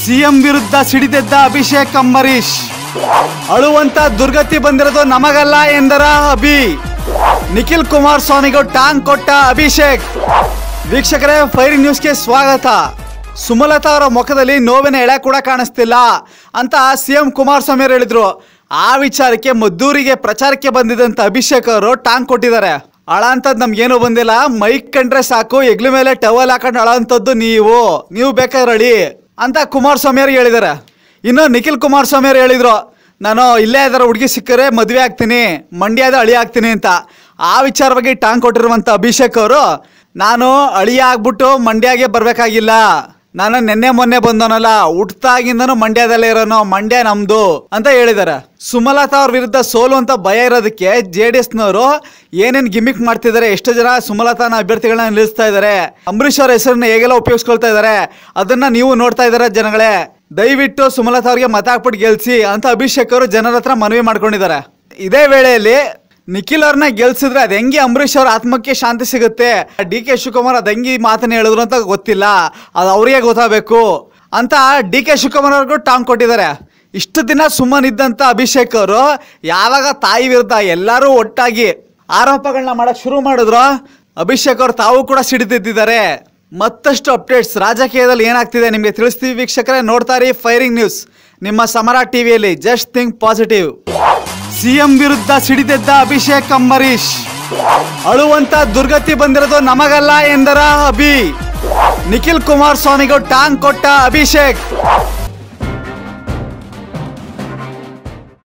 CM ವಿರುದ್ಧ ಸಿಡಿದೆದ್ದ ಅಭಿಷೇಕ್ ಅಂಬರೀಶ್. ಅಳುವಂತ ದುರ್ಗತಿ ಬಂದಿರೋದು ನಮಗಲ್ಲ ಎಂದರ ಅಭಿ. ನಿಖಿಲ್ ಕುಮಾರಸ್ವಾಮಿಗೂ ಟಾಂಗ್ ಕೊಟ್ಟ ಅಭಿಷೇಕ್. ವೀಕ್ಷಕರೇ, ಫೈರಿಂಗ್ ನ್ಯೂಸ್ಗೆ ಸ್ವಾಗತ. ಸುಮಲತಾ ಅವರ ಮುಖದಲ್ಲಿ ನೋವಿನ ಎಳೆ ಕೂಡ ಕಾಣಿಸ್ತಿಲ್ಲ ಅಂತ ಸಿಎಂ ಕುಮಾರಸ್ವಾಮಿ ಅವರು ಹೇಳಿದ್ರು. ಆ ವಿಚಾರಕ್ಕೆ ಮದ್ದೂರಿಗೆ ಪ್ರಚಾರಕ್ಕೆ ಬಂದಿದ್ದಂತ ಅಭಿಷೇಕ್ ಅವರು ಟಾಂಗ್ ಕೊಟ್ಟಿದ್ದಾರೆ. ಅಳ ಅಂತದ್ ನಮ್ಗೇನು ಬಂದಿಲ್ಲ, ಮೈಕ್ ಕಂಡ್ರೆ ಸಾಕು ಎಗ್ಲ ಮೇಲೆ ಟವಲ್ ಹಾಕೊಂಡು ಅಳ ಅಂತದ್ದು ನೀವು ಬೇಕಾದ್ರೆ ಅಳಿ ಅಂತ ಕುಮಾರಸ್ವಾಮಿ ಅವರು ಹೇಳಿದ್ದಾರೆ. ಇನ್ನು ನಿಖಿಲ್ ಕುಮಾರಸ್ವಾಮಿ ಅವರು ಹೇಳಿದ್ರು, ನಾನು ಇಲ್ಲೇ ಅದರ ಹುಡುಗಿ ಸಿಕ್ಕರೆ ಮದುವೆ ಆಗ್ತೀನಿ, ಮಂಡ್ಯದ ಅಳಿ ಆಗ್ತೀನಿ ಅಂತ. ಆ ವಿಚಾರವಾಗಿ ಟಾಂಗ್ ಕೊಟ್ಟಿರುವಂತ ಅಭಿಷೇಕ್ ಅವರು, ನಾನು ಅಳಿ ಆಗ್ಬಿಟ್ಟು ಮಂಡ್ಯಗೆ ಬರ್ಬೇಕಾಗಿಲ್ಲ, ನಾನು ನೆನ್ನೆ ಮೊನ್ನೆ ಬಂದವನಲ್ಲ, ಹುಟ್ಟಾಗಿಂದನು ಮಂಡ್ಯದಲ್ಲೇ ಇರೋನು, ಮಂಡ್ಯ ನಮ್ದು ಅಂತ ಹೇಳಿದ್ದಾರೆ. ಸುಮಲತಾ ಅವ್ರ ವಿರುದ್ಧ ಸೋಲು ಅಂತ ಭಯ ಇರೋದಕ್ಕೆ JDS ನವರು ಏನೇನ್ ಗಿಮಿಕ್ ಮಾಡ್ತಿದ್ದಾರೆ, ಎಷ್ಟು ಜನ ಸುಮಲತಾನ ಅಭ್ಯರ್ಥಿಗಳನ್ನ ನಿಲ್ಲಿಸ್ತಾ ಇದ್ದಾರೆ, ಅಂಬರೀಶ್ ಅವ್ರ ಹೆಸರನ್ನ ಹೇಗೆಲ್ಲ ಉಪಯೋಗಿಸ್ಕೊಳ್ತಾ ಇದ್ದಾರೆ, ಅದನ್ನ ನೀವು ನೋಡ್ತಾ ಇದ್ದಾರೆ ಜನಗಳೇ. ದಯವಿಟ್ಟು ಸುಮಲತಾ ಅವ್ರಿಗೆ ಮತ ಹಾಕ್ಬಿಟ್ಟು ಗೆಲ್ಸಿ ಅಂತ ಅಭಿಷೇಕ್ ಅವರು ಜನರ ಹತ್ರ ಮನವಿ ಮಾಡ್ಕೊಂಡಿದ್ದಾರೆ. ಇದೇ ವೇಳೆಯಲ್ಲಿ ನಿಖಿಲ್ ಅವ್ರನ್ನ ಗೆಲ್ಸಿದ್ರೆ ಅದ್ ಹೆಂಗೆ ಅಂಬರೀಶ್ ಅವ್ರ ಆತ್ಮಕ್ಕೆ ಶಾಂತಿ ಸಿಗುತ್ತೆ, DK ಶಿವಕುಮಾರ್ ಅದ್ ಹೆಂಗಿ ಮಾತನ್ನ ಹೇಳಿದ್ರು ಅಂತ ಗೊತ್ತಿಲ್ಲ, ಅದು ಅವ್ರಿಗೆ ಗೊತ್ತಾಗಬೇಕು ಅಂತ DK ಶಿವಕುಮಾರ್ ಅವ್ರಿಗೂ ಟಾಂಗ್ ಕೊಟ್ಟಿದ್ದಾರೆ. ಇಷ್ಟು ದಿನ ಸುಮ್ಮನಿದ್ದಂತ ಅಭಿಷೇಕ್ ಅವರು ಯಾವಾಗ ತಾಯಿ ವಿರುದ್ಧ ಎಲ್ಲರೂ ಒಟ್ಟಾಗಿ ಆರೋಪಗಳನ್ನ ಮಾಡಕ್ ಶುರು ಮಾಡಿದ್ರು, ಅಭಿಷೇಕ್ ಅವರು ತಾವು ಕೂಡ ಸಿಡಿದಿದ್ದಾರೆ. ಮತ್ತಷ್ಟು ಅಪ್ಡೇಟ್ಸ್ ರಾಜಕೀಯದಲ್ಲಿ ಏನಾಗ್ತಿದೆ ನಿಮಗೆ ತಿಳಿಸ್ತೀವಿ ವೀಕ್ಷಕರೇ. ನೋಡ್ತಾರೆ ಫೈರಿಂಗ್ ನ್ಯೂಸ್ ನಿಮ್ಮ ಸಮರ ಟಿವಿಯಲ್ಲಿ. Just think positive. ಸಿಎಂ ವಿರುದ್ಧ ಸಿಡಿದೆದ್ದ ಅಭಿಷೇಕ್ ಅಂಬರೀಶ್. ಅಳುವಂತ ದುರ್ಗತಿ ಬಂದಿರೋದು ನಮಗಲ್ಲ ಎಂದರ ಅಭಿ. ನಿಖಿಲ್ ಕುಮಾರಸ್ವಾಮಿಗೂ ಟಾಂಗ್ ಕೊಟ್ಟ ಅಭಿಷೇಕ್.